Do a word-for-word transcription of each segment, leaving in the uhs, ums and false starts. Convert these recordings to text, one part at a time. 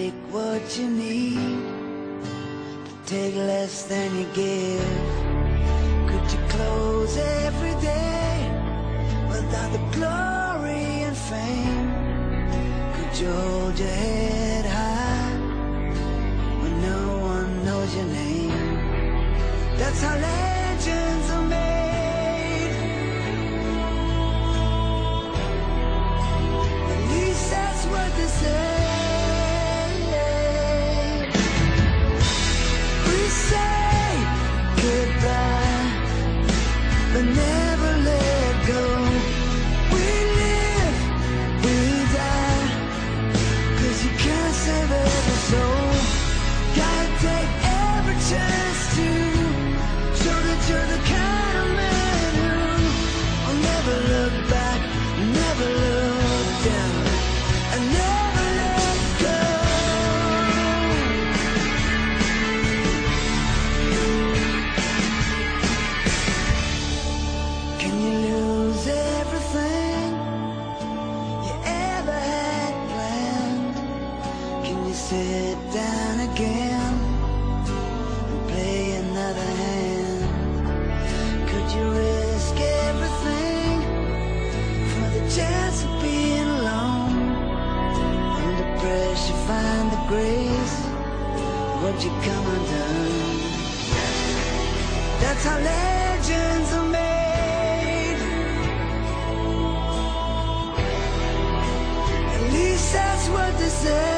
take what you need, take less than you give. Could you close every day without the glory and fame? Could you hold your head high when no one knows your name? That's how legends are made. At least that's what they say. We say goodbye, but never let go. We live, we die, 'cause you can't save every soul. Gotta take every chance to show that you're the kind of man who will never look back, never look down, and never let go. Can you lose everything you ever had planned? Can you sit down again and play another hand? Could you risk everything for the chance of being alone? Under pressure, find the grace. Would you come undone? That's how legends are made. At least that's what they say.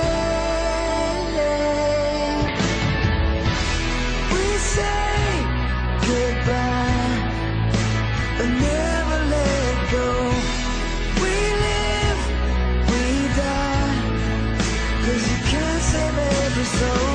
We say goodbye, but never let go. We live, we die, 'cause you can't save every soul.